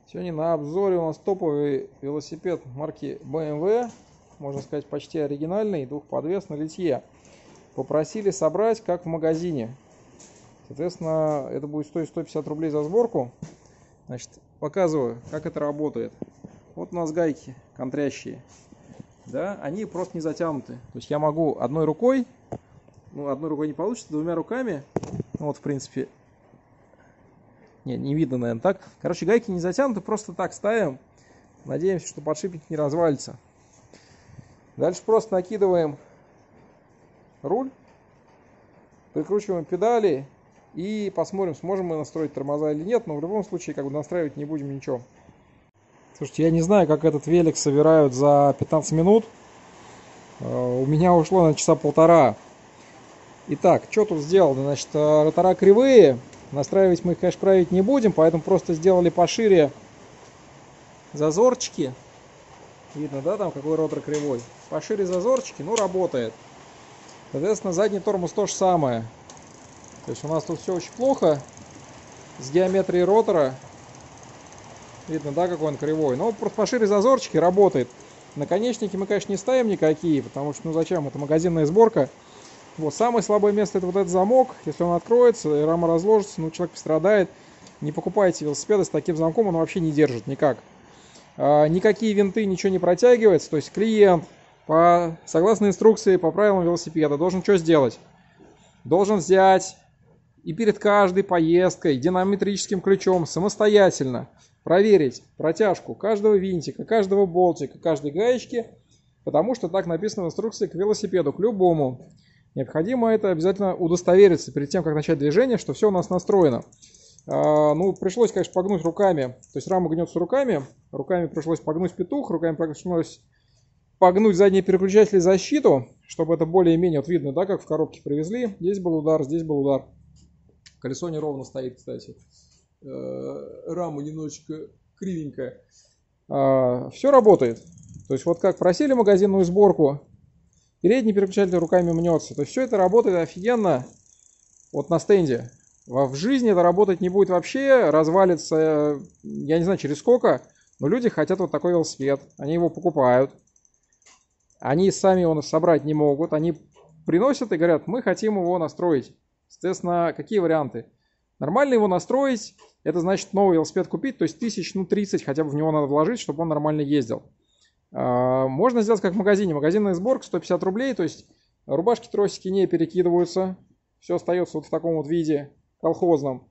Сегодня на обзоре у нас топовый велосипед марки BMW, можно сказать почти оригинальный, двухподвес на литье. Попросили собрать как в магазине. Соответственно, это будет стоить 150 рублей за сборку. Значит, показываю, как это работает. Вот у нас гайки контрящие. Да, они просто не затянуты. То есть я могу одной рукой, одной рукой не получится, двумя руками, вот в принципе. Не видно, наверное, так. Короче, гайки не затянуты, просто так ставим. Надеемся, что подшипник не развалится. Дальше просто накидываем руль, прикручиваем педали и посмотрим, сможем мы настроить тормоза или нет. Но в любом случае, настраивать не будем ничего. Слушайте, я не знаю, как этот велик собирают за 15 минут. У меня ушло на часа полтора. Итак, что тут сделано? Значит, ротора кривые. Настраивать мы их, конечно, править не будем, поэтому просто сделали пошире зазорчики. Видно, да, там какой ротор кривой. Пошире зазорчики, работает. Соответственно, задний тормоз то же самое. То есть у нас тут все очень плохо с геометрией ротора. Видно, да, какой он кривой. Но просто пошире зазорчики, работает. Наконечники мы, конечно, не ставим никакие, потому что, зачем, это магазинная сборка. Вот, самое слабое место — это вот этот замок. Если он откроется и рама разложится, человек пострадает. Не покупайте велосипеды с таким замком, он вообще не держит никак. Никакие винты, ничего не протягивается. То есть клиент, согласно инструкции, по правилам велосипеда, должен что сделать? Должен взять и перед каждой поездкой динамометрическим ключом самостоятельно проверить протяжку каждого винтика, каждого болтика, каждой гаечки, потому что так написано в инструкции к велосипеду, к любому. Необходимо это обязательно удостовериться перед тем, как начать движение, что все у нас настроено. Пришлось, конечно, погнуть руками. То есть рама гнется руками. Руками пришлось погнуть петух. Руками пришлось погнуть задние переключатели, защиту, чтобы это более-менее, вот видно, да, как в коробке привезли. Здесь был удар, здесь был удар. Колесо неровно стоит, кстати. Рама немножечко кривенькая. Все работает. То есть вот как просили магазинную сборку, передний переключатель руками мнется. То есть все это работает офигенно вот на стенде. В жизни это работать не будет вообще, развалится, я не знаю через сколько, но люди хотят вот такой велосипед, они его покупают. Они сами его собрать не могут, они приносят и говорят, мы хотим его настроить. Соответственно, какие варианты? Нормально его настроить, это значит новый велосипед купить, то есть 30 хотя бы в него надо вложить, чтобы он нормально ездил. Можно сделать как в магазине. Магазинная сборка 150 рублей, то есть рубашки, тросики не перекидываются. Все остается вот в таком вот виде колхозном.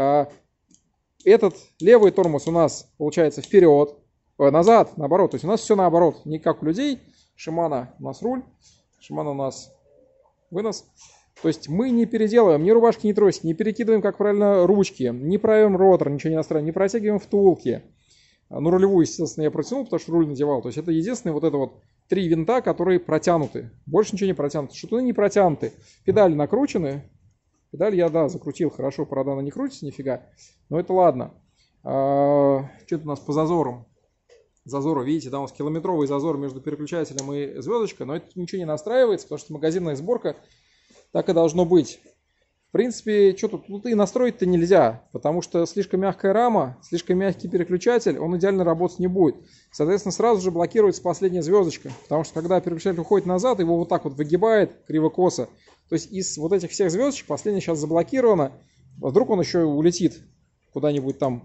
Этот левый тормоз у нас получается вперед, назад, наоборот. То есть у нас все наоборот, не как у людей. Шимано у нас руль, Шимано у нас вынос. То есть мы не переделываем ни рубашки, ни тросики, не перекидываем, как правильно, ручки, не правим ротор, ничего не настраиваем, не протягиваем втулки. Рулевую, естественно, я протянул, потому что руль надевал. То есть это единственные вот это вот 3 винта, которые протянуты. Больше ничего не протянуто. Шатуны не протянуты. Педали накручены. Педаль я, закрутил хорошо, правда, она не крутится нифига. Но это ладно. Что-то у нас по зазорам. Зазоры, видите, да, у нас километровый зазор между переключателем и звездочкой. Но это ничего не настраивается, потому что магазинная сборка, так и должно быть. В принципе, что тут и настроить-то нельзя, потому что слишком мягкая рама, слишком мягкий переключатель, он идеально работать не будет. Соответственно, сразу же блокируется последняя звездочка, потому что когда переключатель уходит назад, его вот так вот выгибает криво-косо. То есть из вот этих всех звездочек последняя сейчас заблокирована, вдруг он еще улетит куда-нибудь там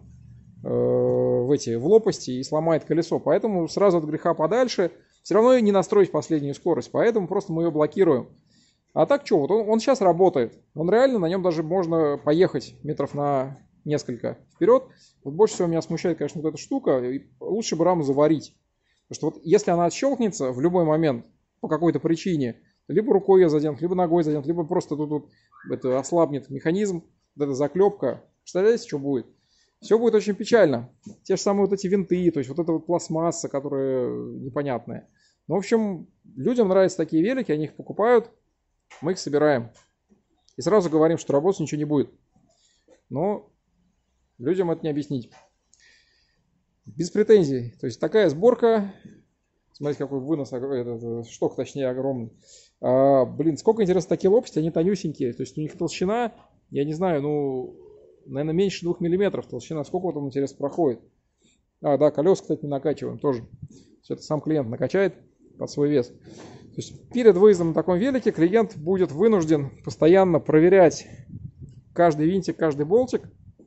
в лопасти и сломает колесо. Поэтому сразу от греха подальше, все равно не настроить последнюю скорость, поэтому просто мы ее блокируем. А так что, вот он сейчас работает. Он реально, на нем даже можно поехать метров на несколько вперед. Вот больше всего меня смущает, конечно, вот эта штука. Лучше бы раму заварить. Потому что вот если она отщелкнется в любой момент по какой-то причине, либо рукой ее заденут, либо ногой заденут, либо просто тут это ослабнет механизм, вот эта заклепка. Представляете, что будет? Все будет очень печально. Те же самые вот эти винты, то есть вот эта вот пластмасса, которая непонятная. Ну, в общем, людям нравятся такие велики, они их покупают. Мы их собираем. И сразу говорим, что работать ничего не будет. Но людям это не объяснить. Без претензий. То есть такая сборка. Смотрите, какой вынос, шток точнее огромный. Сколько интересно такие лопасти, они тонюсенькие. То есть у них толщина, я не знаю, наверное, меньше 2 мм толщина. Сколько там, интересно, проходит? А, да, колеса, кстати, не накачиваем тоже. Все это сам клиент накачает под свой вес. То есть перед выездом на таком велике клиент будет вынужден постоянно проверять каждый винтик, каждый болтик.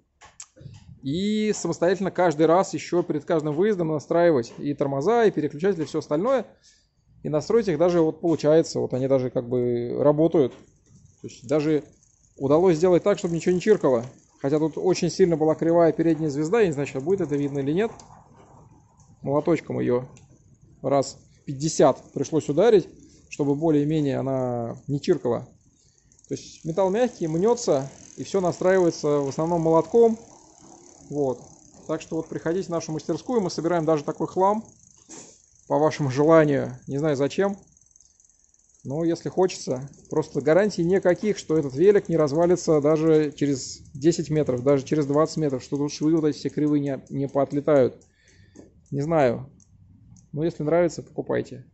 И самостоятельно каждый раз еще перед каждым выездом настраивать и тормоза, и переключатели, и все остальное. И настроить их даже вот получается. Вот они даже как бы работают. То есть даже удалось сделать так, чтобы ничего не чиркало. Хотя тут очень сильно была кривая передняя звезда. Я не знаю, сейчас будет это видно или нет. Молоточком ее раз 50 пришлось ударить, чтобы более-менее она не чиркала. То есть металл мягкий, мнется, и все настраивается в основном молотком. Вот. Так что вот приходите в нашу мастерскую, мы собираем даже такой хлам по вашему желанию. Не знаю зачем, но если хочется. Просто гарантий никаких, что этот велик не развалится даже через 10 метров, даже через 20 метров, что тут швы вот эти все кривые не поотлетают. Не знаю. Но если нравится, покупайте.